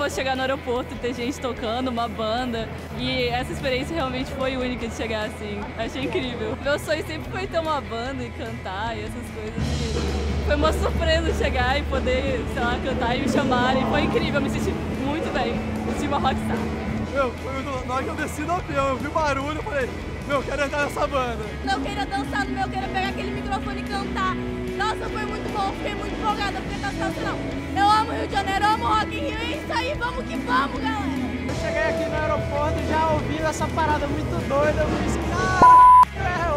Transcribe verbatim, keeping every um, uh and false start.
você chegar no aeroporto e ter gente tocando, uma banda. E essa experiência realmente foi única de chegar assim. Achei incrível. Meu sonho sempre foi ter uma banda e cantar e essas coisas. E foi uma surpresa chegar e poder, sei lá, cantar e me chamarem. Foi incrível, eu me senti muito bem. Me senti uma rockstar. Meu, foi na hora que eu desci do avião, eu vi o barulho, eu falei, meu, eu quero entrar nessa banda. Eu queria dançar no meu, eu queria pegar aquele microfone e cantar. Nossa, foi muito bom, fiquei muito empolgada, porque tá sensacional. Eu amo Rio de Janeiro, eu amo Rock in Rio, é isso aí, vamos que vamos, galera. Eu cheguei aqui no aeroporto e já ouvi essa parada muito doida, eu fiz, cara,